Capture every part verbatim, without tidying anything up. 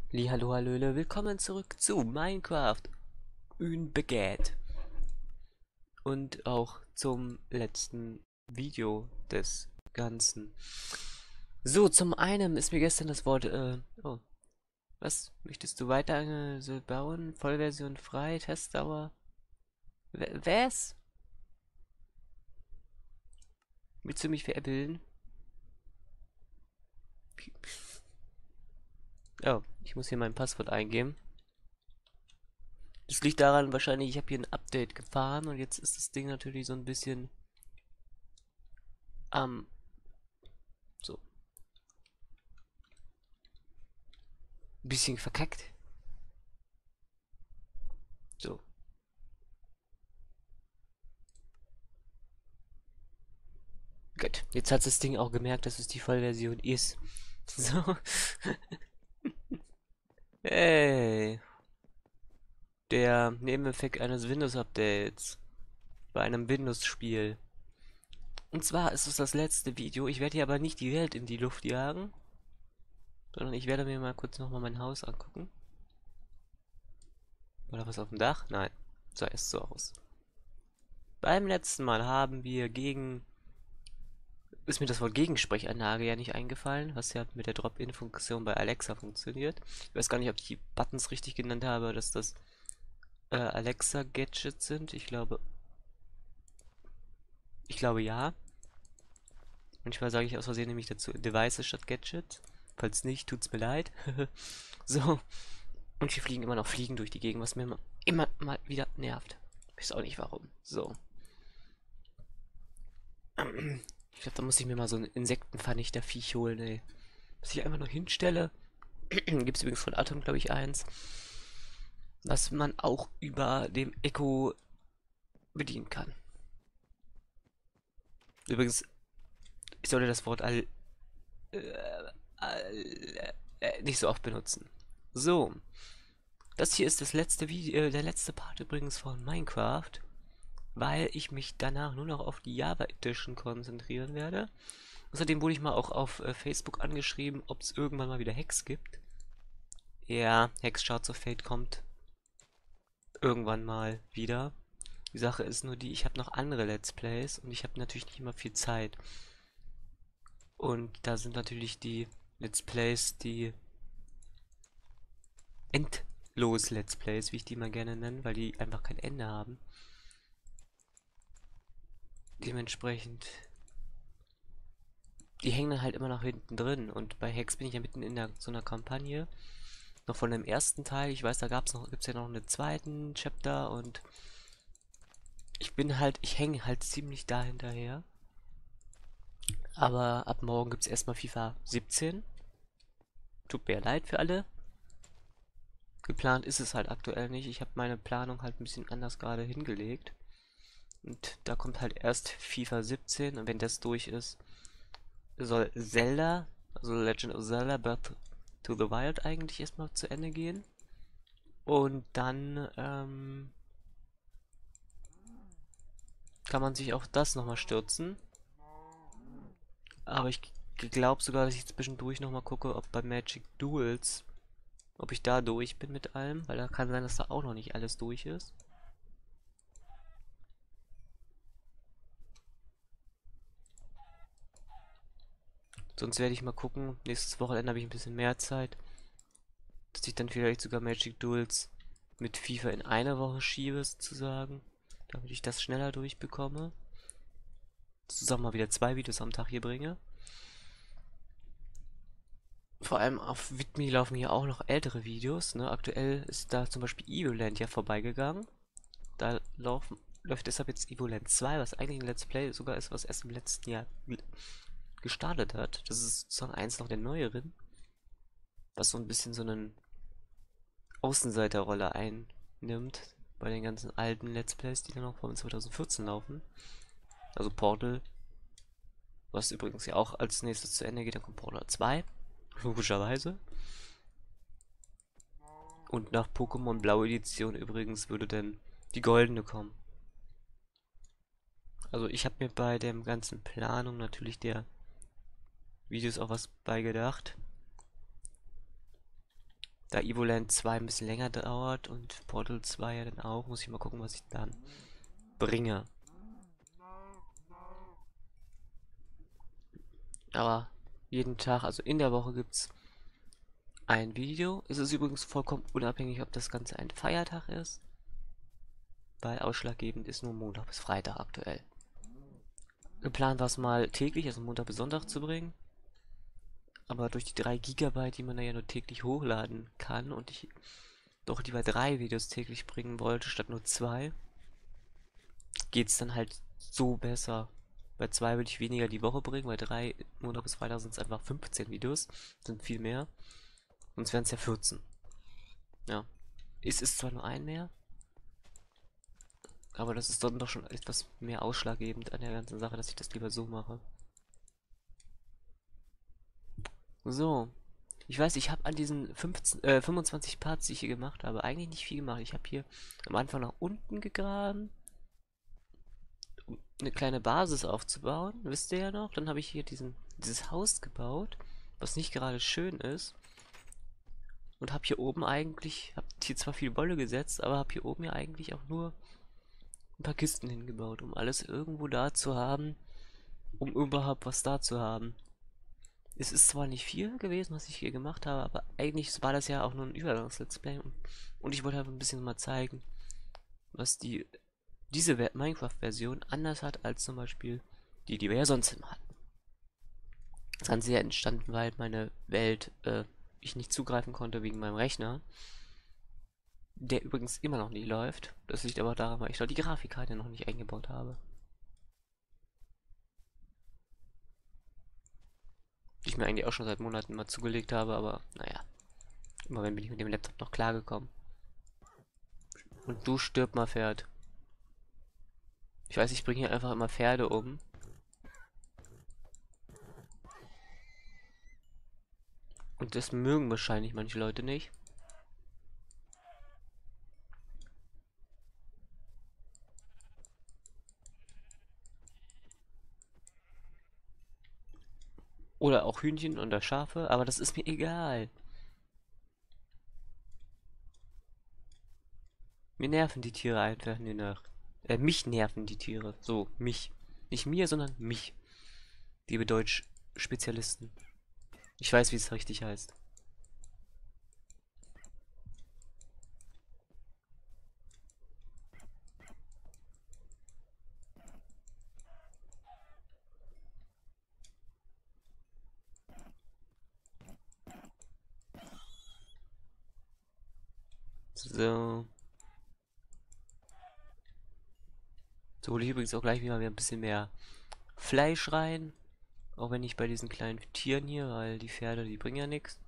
Hallo, hallöle, willkommen zurück zu Minecraft Unbegat und auch zum letzten Video des Ganzen. So, zum einen ist mir gestern das Wort, äh, oh, was? Möchtest du weiter äh, so bauen? Vollversion frei, Testdauer? W- Was? Willst du mich veräppeln? Oh, ich muss hier mein Passwort eingeben. Das liegt daran wahrscheinlich, ich habe hier ein Update gefahren und jetzt ist das Ding natürlich so ein bisschen am, so, ein bisschen verkackt. So. Gut, jetzt hat das Ding auch gemerkt, dass es die Vollversion ist. So. Hey, der Nebeneffekt eines Windows-Updates bei einem Windows-Spiel. Und zwar ist es das letzte Video. Ich werde hier aber nicht die Welt in die Luft jagen, sondern ich werde mir mal kurz nochmal mein Haus angucken. Oder was auf dem Dach? Nein, sah es so aus. Beim letzten Mal haben wir gegen... Ist mir das Wort Gegensprechanlage ja nicht eingefallen, was ja mit der Drop-In-Funktion bei Alexa funktioniert. Ich weiß gar nicht, ob ich die Buttons richtig genannt habe, dass das äh, Alexa-Gadgets sind. Ich glaube, ich glaube ja. Manchmal sage ich aus Versehen nämlich dazu Devices statt Gadgets. Falls nicht, tut's mir leid. So. Und wir fliegen immer noch Fliegen durch die Gegend, was mir immer, immer mal wieder nervt. Ich weiß auch nicht warum. So. Ich glaube, da muss ich mir mal so einen Insektenvernichter-Viech holen, ey. Was ich einfach nur hinstelle. Gibt es übrigens von Atom, glaube ich, eins. Was man auch über dem Echo bedienen kann. Übrigens, ich sollte das Wort all, äh, all, äh, nicht so oft benutzen. So, das hier ist das letzte Video, äh, der letzte Part übrigens von Minecraft, weil ich mich danach nur noch auf die Java Edition konzentrieren werde. Außerdem wurde ich mal auch auf äh, Facebook angeschrieben, ob es irgendwann mal wieder Hacks gibt. Ja, Hex Shards of Fate kommt irgendwann mal wieder. Die Sache ist nur die, ich habe noch andere Let's Plays und ich habe natürlich nicht immer viel Zeit. Und da sind natürlich die Let's Plays, die endlos Let's Plays, wie ich die mal gerne nenne, weil die einfach kein Ende haben. Dementsprechend, die hängen dann halt immer noch hinten drin. Und bei Hex bin ich ja mitten in der, so einer Kampagne. Noch von dem ersten Teil. Ich weiß, da gab's noch, gibt's ja noch einen zweiten Chapter und ich bin halt, ich hänge halt ziemlich da hinterher. Aber ab morgen gibt's erstmal FIFA siebzehn. Tut mir leid für alle. Geplant ist es halt aktuell nicht. Ich habe meine Planung halt ein bisschen anders gerade hingelegt. Und da kommt halt erst FIFA siebzehn und wenn das durch ist, soll Zelda, also Legend of Zelda Breath to the Wild eigentlich erstmal zu Ende gehen. Und dann ähm, kann man sich auf das nochmal stürzen. Aber ich glaube sogar, dass ich zwischendurch nochmal gucke, ob bei Magic Duels, ob ich da durch bin mit allem, weil da kann sein, dass da auch noch nicht alles durch ist. Sonst werde ich mal gucken. Nächstes Wochenende habe ich ein bisschen mehr Zeit, dass ich dann vielleicht sogar Magic Duels mit FIFA in einer Woche schiebe, sozusagen, damit ich das schneller durchbekomme. Zusammen mal wieder zwei Videos am Tag hier bringe. Vor allem auf Vidme laufen hier auch noch ältere Videos. Ne? Aktuell ist da zum Beispiel Evoland ja vorbeigegangen. Da laufen, läuft deshalb jetzt Evoland zwei, was eigentlich ein Let's Play sogar ist, was erst im letzten Jahr gestartet hat. Das ist sozusagen eins noch der neueren, was so ein bisschen so eine Außenseiterrolle einnimmt bei den ganzen alten Let's Plays, die dann noch von zwanzig vierzehn laufen. Also Portal, was übrigens ja auch als nächstes zu Ende geht, dann kommt Portal zwei, logischerweise. Und nach Pokémon Blau Edition übrigens würde dann die goldene kommen. Also ich habe mir bei der ganzen Planung natürlich der Videos auch was beigedacht. Da Evoland zwei ein bisschen länger dauert und Portal zwei ja dann auch, muss ich mal gucken, was ich dann bringe. Aber jeden Tag, also in der Woche gibt es ein Video. Es ist übrigens vollkommen unabhängig, ob das Ganze ein Feiertag ist, weil ausschlaggebend ist nur Montag bis Freitag aktuell. Geplant war es mal täglich, also Montag bis Sonntag zu bringen. Aber durch die drei Gigabyte, die man da ja nur täglich hochladen kann und ich doch lieber drei Videos täglich bringen wollte, statt nur zwei, geht es dann halt so besser. Bei zwei würde ich weniger die Woche bringen, bei drei Montag bis Freitag sind es einfach fünfzehn Videos, sind viel mehr. Sonst wären es ja vierzehn. Ja. Es ist zwar nur ein mehr, aber das ist dann doch schon etwas mehr ausschlaggebend an der ganzen Sache, dass ich das lieber so mache. So. Ich weiß, ich habe an diesen fünfzehn, äh, fünfundzwanzig Parts, die ich hier gemacht habe, eigentlich nicht viel gemacht. Ich habe hier am Anfang nach unten gegraben, um eine kleine Basis aufzubauen, wisst ihr ja noch. Dann habe ich hier diesen, dieses Haus gebaut, was nicht gerade schön ist. Und habe hier oben eigentlich, habe hier zwar viel Wolle gesetzt, aber habe hier oben ja eigentlich auch nur ein paar Kisten hingebaut, um alles irgendwo da zu haben, um überhaupt was da zu haben. Es ist zwar nicht viel gewesen, was ich hier gemacht habe, aber eigentlich war das ja auch nur ein Übergangs-Let's Play. Und ich wollte einfach ein bisschen mal zeigen, was die diese Minecraft-Version anders hat als zum Beispiel die, die wir ja sonst immer hatten. Das Ganze ja entstanden, weil meine Welt, äh, ich nicht zugreifen konnte wegen meinem Rechner. Der übrigens immer noch nie läuft. Das liegt aber daran, weil ich dort die Grafikkarte noch nicht eingebaut habe. Die ich mir eigentlich auch schon seit Monaten mal zugelegt habe, aber naja. Immerhin bin ich mit dem Laptop noch klargekommen. Und du stirb mal, Pferd. Ich weiß, ich bringe hier einfach immer Pferde um. Und das mögen wahrscheinlich manche Leute nicht. Oder auch Hühnchen oder Schafe, aber das ist mir egal. Mir nerven die Tiere einfach nur noch. Äh, mich nerven die Tiere. So, mich. Nicht mir, sondern mich. Liebe Deutsch-Spezialisten. Ich weiß, wie es richtig heißt. So. So hole ich übrigens auch gleich wieder ein bisschen mehr Fleisch rein. Auch wenn nicht bei diesen kleinen Tieren hier, weil die Pferde, die bringen ja nichts.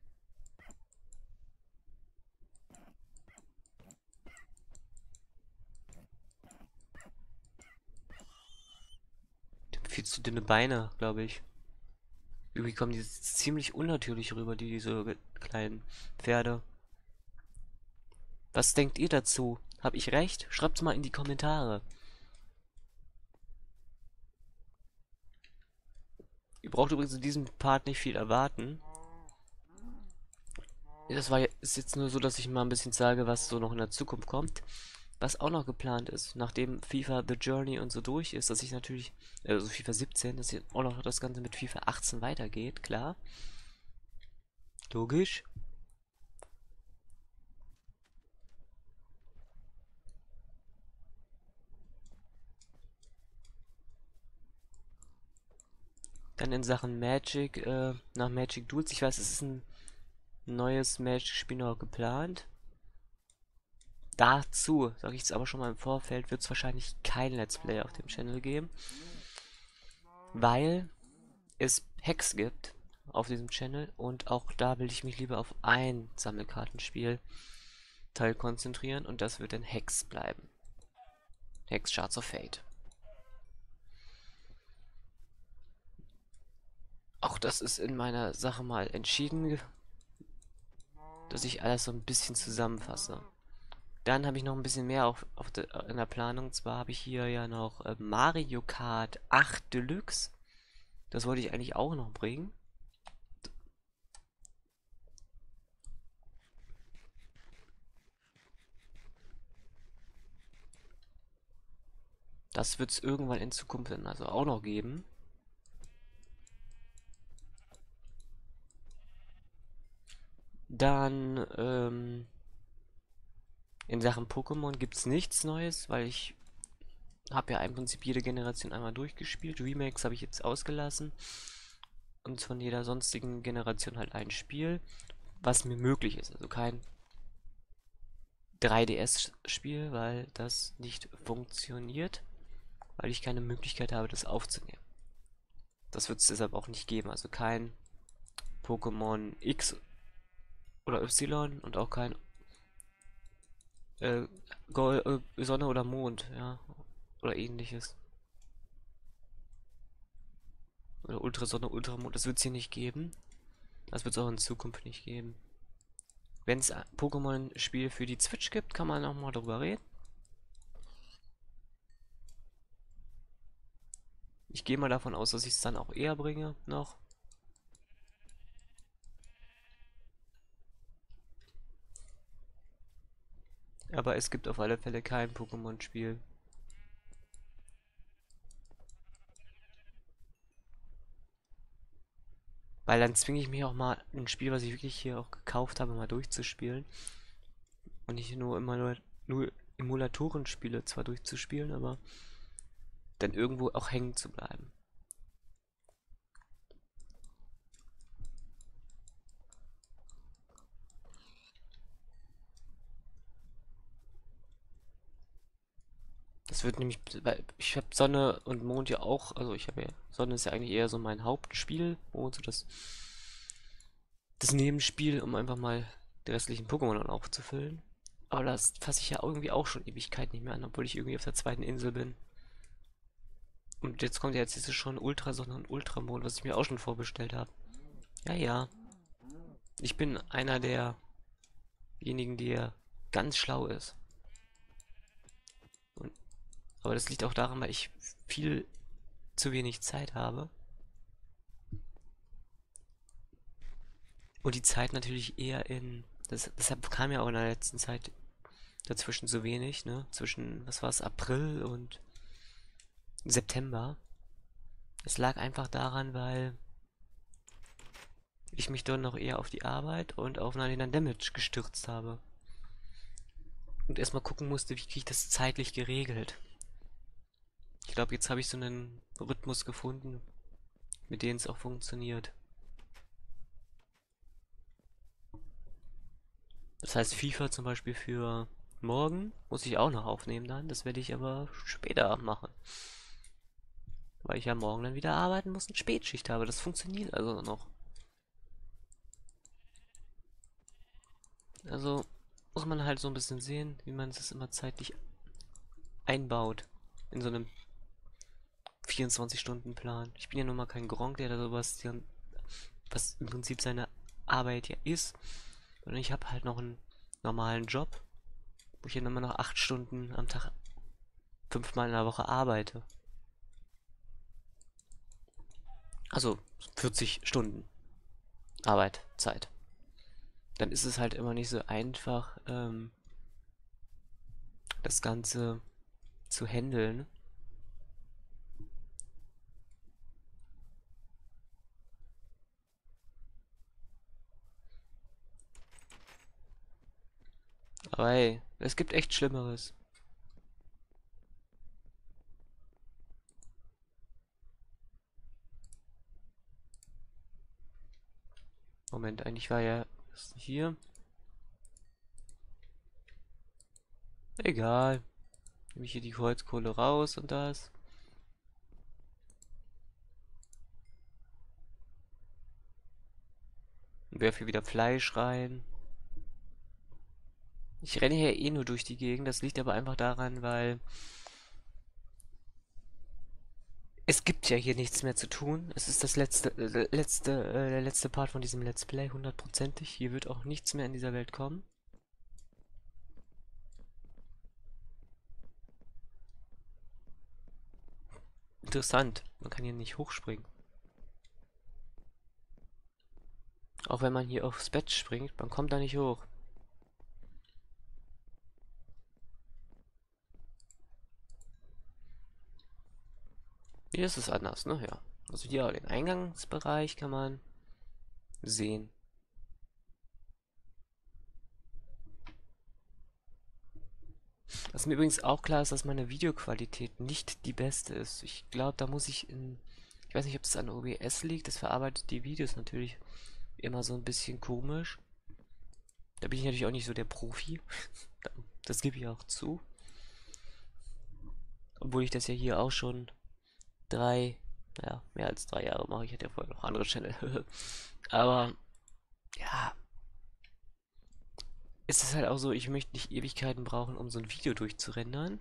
Die haben viel zu dünne Beine, glaube ich. Irgendwie kommen die ziemlich unnatürlich rüber, die diese kleinen Pferde. Was denkt ihr dazu? Hab ich recht? Schreibt's mal in die Kommentare. Ihr braucht übrigens in diesem Part nicht viel erwarten. Das war ist jetzt nur so, dass ich mal ein bisschen sage, was so noch in der Zukunft kommt. Was auch noch geplant ist, nachdem FIFA The Journey und so durch ist, dass ich natürlich, also FIFA siebzehn, dass jetzt auch noch das Ganze mit FIFA achtzehn weitergeht, klar. Logisch. Dann in Sachen Magic, äh, nach Magic Duels, ich weiß, es ist ein neues Magic-Spiel noch geplant. Dazu, sage ich jetzt aber schon mal im Vorfeld, wird es wahrscheinlich kein Let's Play auf dem Channel geben, weil es Hacks gibt auf diesem Channel und auch da will ich mich lieber auf ein Sammelkartenspiel Teil konzentrieren und das wird dann Hex bleiben. Hex Shards of Fate. Auch das ist in meiner Sache mal entschieden, dass ich alles so ein bisschen zusammenfasse. Dann habe ich noch ein bisschen mehr auf, auf de, in der Planung. Zwar habe ich hier ja noch äh, Mario Kart acht Deluxe. Das wollte ich eigentlich auch noch bringen. Das wird es irgendwann in Zukunft dann also auch noch geben. Dann, ähm, in Sachen Pokémon gibt es nichts Neues, weil ich habe ja im Prinzip jede Generation einmal durchgespielt. Remakes habe ich jetzt ausgelassen. Und von jeder sonstigen Generation halt ein Spiel, was mir möglich ist. Also kein drei D S-Spiel, weil das nicht funktioniert, weil ich keine Möglichkeit habe, das aufzunehmen. Das wird es deshalb auch nicht geben. Also kein Pokémon X oder Y und auch kein äh, Gol äh, Sonne oder Mond, ja, oder ähnliches. Oder Ultrasonne, Ultramond, das wird es hier nicht geben. Das wird es auch in Zukunft nicht geben. Wenn es ein Pokémon-Spiel für die Switch gibt, kann man auch mal drüber reden. Ich gehe mal davon aus, dass ich es dann auch eher bringe noch. Aber es gibt auf alle Fälle kein Pokémon-Spiel. Weil dann zwinge ich mich auch mal ein Spiel, was ich wirklich hier auch gekauft habe, mal durchzuspielen. Und nicht nur immer nur, nur Emulatoren-Spiele zwar durchzuspielen, aber dann irgendwo auch hängen zu bleiben. Das wird nämlich, weil ich habe Sonne und Mond ja auch, also ich habe ja, Sonne ist ja eigentlich eher so mein Hauptspiel, Mond so das, das Nebenspiel, um einfach mal die restlichen Pokémon dann aufzufüllen. Aber das fasse ich ja irgendwie auch schon Ewigkeit nicht mehr an, obwohl ich irgendwie auf der zweiten Insel bin. Und jetzt kommt ja jetzt ist es schon Ultrasonne und Ultramond, was ich mir auch schon vorbestellt habe. Ja, ja. Ich bin einer derjenigen, der ganz schlau ist. Und, aber das liegt auch daran, weil ich viel zu wenig Zeit habe. Und die Zeit natürlich eher in. Das, deshalb kam ja auch in der letzten Zeit dazwischen so wenig, ne? Zwischen, was war es, April und September. Es lag einfach daran, weil ich mich dann noch eher auf die Arbeit und auf neunundneunzig Damage gestürzt habe. Und erstmal gucken musste, wie kriege ich das zeitlich geregelt. Ich glaube, jetzt habe ich so einen Rhythmus gefunden, mit dem es auch funktioniert. Das heißt, FIFA zum Beispiel für morgen muss ich auch noch aufnehmen dann. Das werde ich aber später machen. Weil ich ja morgen dann wieder arbeiten muss und Spätschicht habe. Das funktioniert also noch. Also muss man halt so ein bisschen sehen, wie man es immer zeitlich einbaut. In so einem vierundzwanzig-Stunden-Plan. Ich bin ja nun mal kein Gronk, der da sowas, was im Prinzip seine Arbeit ja ist. Und ich habe halt noch einen normalen Job, wo ich dann immer noch acht Stunden am Tag, fünfmal in der Woche arbeite. Also vierzig Stunden Arbeit, Zeit. Dann ist es halt immer nicht so einfach, ähm, das Ganze zu handeln. Aber hey, es gibt echt Schlimmeres. Moment, eigentlich war ja das hier. Egal. Nehme ich hier die Holzkohle raus und das. Und werfe hier wieder Fleisch rein. Ich renne hier eh nur durch die Gegend. Das liegt aber einfach daran, weil es gibt ja hier nichts mehr zu tun. Es ist das letzte, äh, letzte, äh, der letzte Part von diesem Let's Play, hundertprozentig. Hier wird auch nichts mehr in dieser Welt kommen. Interessant. Man kann hier nicht hochspringen. Auch wenn man hier aufs Bett springt, man kommt da nicht hoch. Hier ist es anders, ne? Ja. Also hier den Eingangsbereich kann man sehen. Was mir übrigens auch klar ist, dass meine Videoqualität nicht die beste ist. Ich glaube, da muss ich in... Ich weiß nicht, ob es an O B S liegt. Das verarbeitet die Videos natürlich immer so ein bisschen komisch. Da bin ich natürlich auch nicht so der Profi. Das gebe ich auch zu. Obwohl ich das ja hier auch schon drei, naja, mehr als drei Jahre mache. Ich hatte ja vorher noch andere Channel. Aber ja, ist es halt auch so, ich möchte nicht Ewigkeiten brauchen, um so ein Video durchzurendern.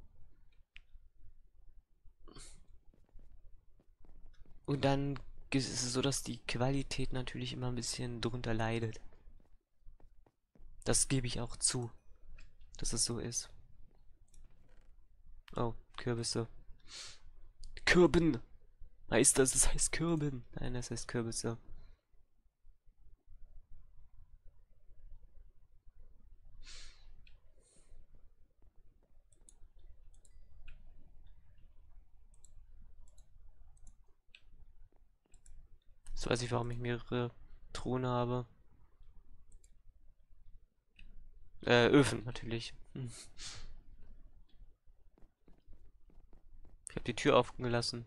Und dann ist es so, dass die Qualität natürlich immer ein bisschen drunter leidet. Das gebe ich auch zu, dass es so ist. Oh, Kürbisse. Kürben! Heißt das, es heißt Kürben. Nein, das heißt Kürbisse. Jetzt weiß ich, warum ich mehrere Truhen habe. Äh, Öfen natürlich. Hm. Ich habe die Tür offen gelassen.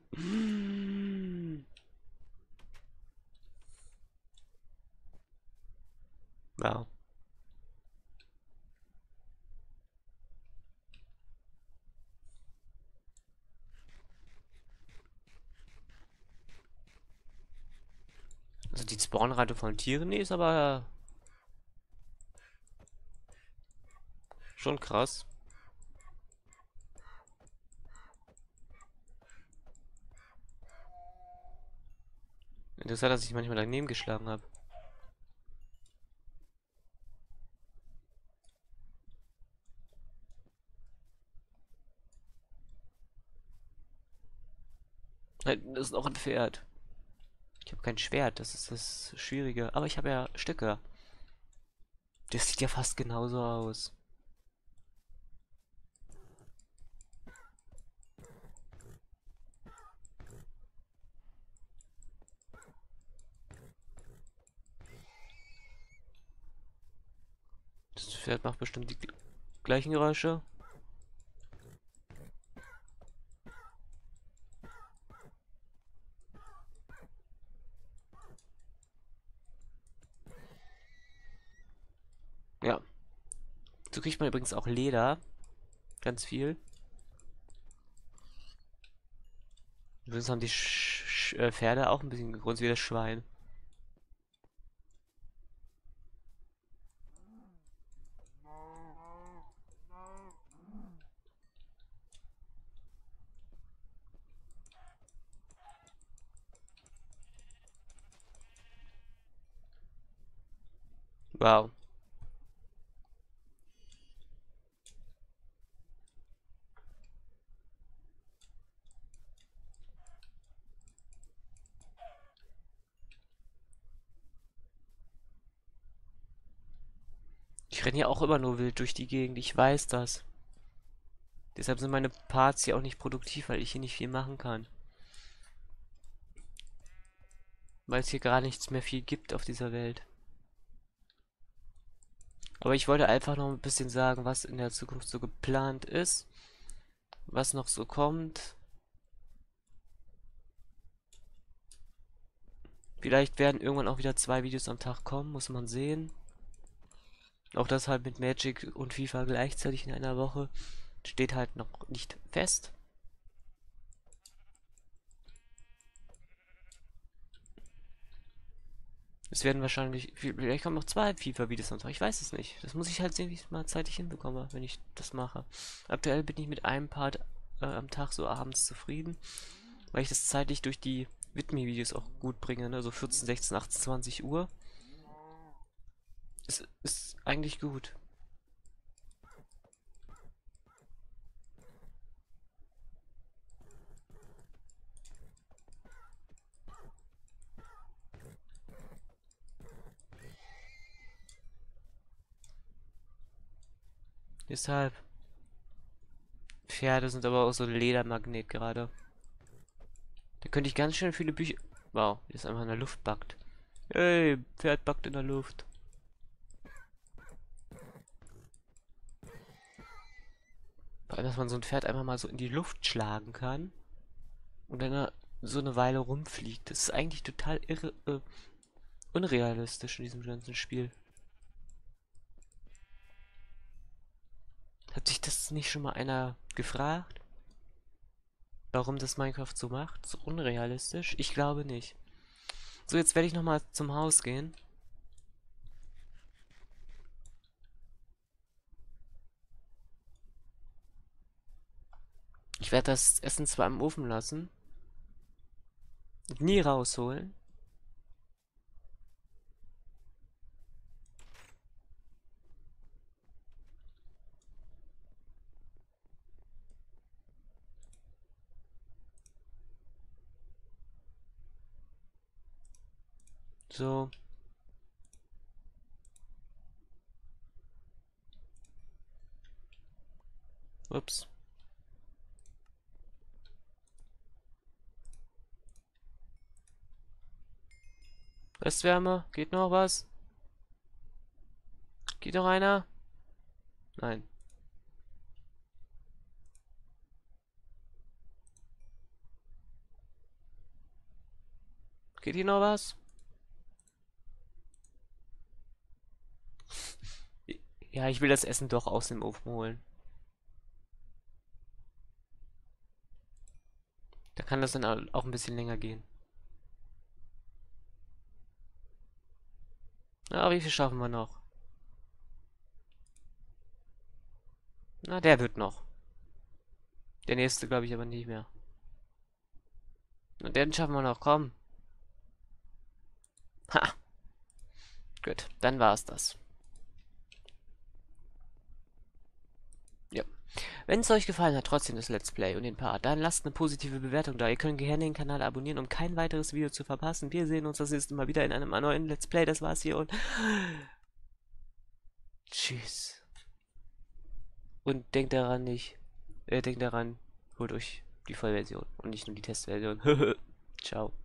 Ja. Also die Spawnrate von Tieren, die ist aber schon krass. Interessant, dass ich manchmal daneben geschlagen habe. Das ist noch ein Pferd. Ich habe kein Schwert, das ist das Schwierige. Aber ich habe ja Stöcke. Das sieht ja fast genauso aus. Das Pferd macht bestimmt die gleichen Geräusche. Ja. So kriegt man übrigens auch Leder. Ganz viel. Übrigens haben die Sch Sch äh, Pferde auch ein bisschen gegrunzt wie das Schwein. Wow. Ich renne ja auch immer nur wild durch die Gegend, ich weiß das. Deshalb sind meine Parts hier auch nicht produktiv, weil ich hier nicht viel machen kann. Weil es hier gar nichts mehr viel gibt auf dieser Welt. Aber ich wollte einfach noch ein bisschen sagen, was in der Zukunft so geplant ist. Was noch so kommt. Vielleicht werden irgendwann auch wieder zwei Videos am Tag kommen, muss man sehen. Auch das halt mit Magic und FIFA gleichzeitig in einer Woche steht halt noch nicht fest. Es werden wahrscheinlich, vielleicht kommen noch zwei FIFA-Videos am Tag. Ich weiß es nicht. Das muss ich halt sehen, wie ich es mal zeitlich hinbekomme, wenn ich das mache. Aktuell bin ich mit einem Part äh, am Tag so abends zufrieden, weil ich das zeitlich durch die Widme-Videos auch gut bringe, ne? So vierzehn, sechzehn, achtzehn, zwanzig Uhr. Es ist eigentlich gut. Deshalb. Pferde sind aber auch so ein Ledermagnet gerade. Da könnte ich ganz schön viele Bücher... Wow, die ist einfach in der Luft backt. Hey, Pferd backt in der Luft. Vor allem, dass man so ein Pferd einfach mal so in die Luft schlagen kann und dann er so eine Weile rumfliegt. Das ist eigentlich total irre, äh, unrealistisch in diesem ganzen Spiel. Hat sich das nicht schon mal einer gefragt? Warum das Minecraft so macht? So unrealistisch? Ich glaube nicht. So, jetzt werde ich nochmal zum Haus gehen. Ich werde das Essen zwar im Ofen lassen, und nie rausholen. So. Ups. Restwärme. Geht noch was? Geht noch einer? Nein. Geht hier noch was? Ja, ich will das Essen doch aus dem Ofen holen. Da kann das dann auch ein bisschen länger gehen. Na, wie viel schaffen wir noch? Na, der wird noch. Der nächste glaube ich aber nicht mehr. Na, den schaffen wir noch, komm. Ha. Gut, dann war's das. Ja. Wenn es euch gefallen hat, trotzdem das Let's Play und den Part, dann lasst eine positive Bewertung da. Ihr könnt gerne den Kanal abonnieren, um kein weiteres Video zu verpassen. Wir sehen uns das nächste Mal wieder in einem neuen Let's Play. Das war's hier und tschüss. Und denkt daran nicht, äh, denkt daran, holt euch die Vollversion und nicht nur die Testversion. Ciao.